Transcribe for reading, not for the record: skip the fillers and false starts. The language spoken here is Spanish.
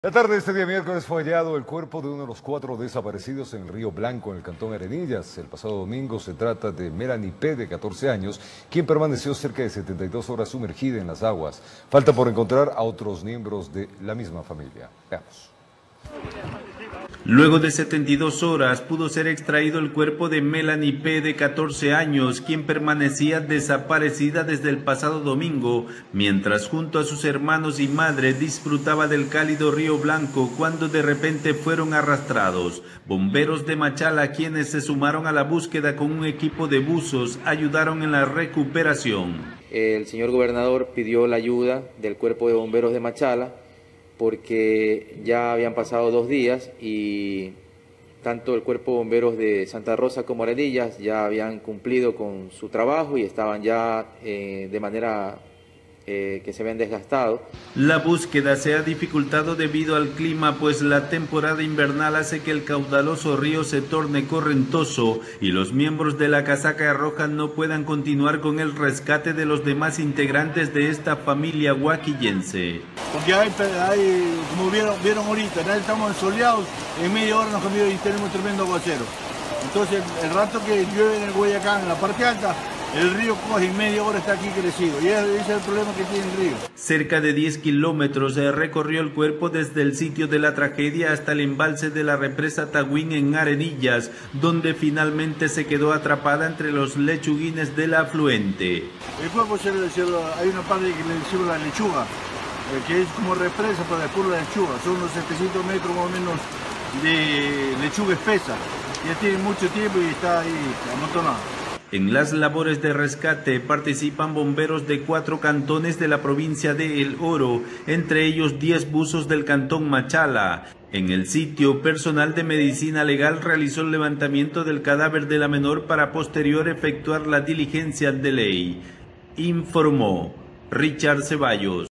La tarde de este día miércoles fue hallado el cuerpo de uno de los 4 desaparecidos en el Río Blanco, en el cantón Arenillas. El pasado domingo se trata de Melanie P., de 14 años, quien permaneció cerca de 72 horas sumergida en las aguas. Falta por encontrar a otros miembros de la misma familia. Veamos. Luego de 72 horas pudo ser extraído el cuerpo de Melanie P., de 14 años, quien permanecía desaparecida desde el pasado domingo, mientras junto a sus hermanos y madre disfrutaba del cálido Río Blanco cuando de repente fueron arrastrados. Bomberos de Machala, quienes se sumaron a la búsqueda con un equipo de buzos, ayudaron en la recuperación. El señor gobernador pidió la ayuda del cuerpo de bomberos de Machala, porque ya habían pasado 2 días y tanto el cuerpo de bomberos de Santa Rosa como Arenillas ya habían cumplido con su trabajo y estaban ya de manera que se habían desgastado. La búsqueda se ha dificultado debido al clima, pues la temporada invernal hace que el caudaloso río se torne correntoso y los miembros de la casaca roja no puedan continuar con el rescate de los demás integrantes de esta familia huaquillense. Porque hay como vieron ahorita, estamos ensoleados, en media hora nos cambió y tenemos tremendo aguacero. Entonces el rato que llueve en el Guayacán, en la parte alta, el río coge en media hora está aquí crecido y ese es el problema que tiene el río. Cerca de 10 kilómetros se recorrió el cuerpo desde el sitio de la tragedia hasta el embalse de la represa Taguín en Arenillas, donde finalmente se quedó atrapada entre los lechuguines del afluente. El cuerpo hay una parte que le decimos la lechuga, que es como represa para después la lechuga, son unos 700 metros más o menos de lechuga espesa, ya tiene mucho tiempo y está ahí amontonado. En las labores de rescate participan bomberos de 4 cantones de la provincia de El Oro, entre ellos 10 buzos del cantón Machala. En el sitio, personal de medicina legal realizó el levantamiento del cadáver de la menor para posterior efectuar la diligencia de ley. Informó Richard Ceballos.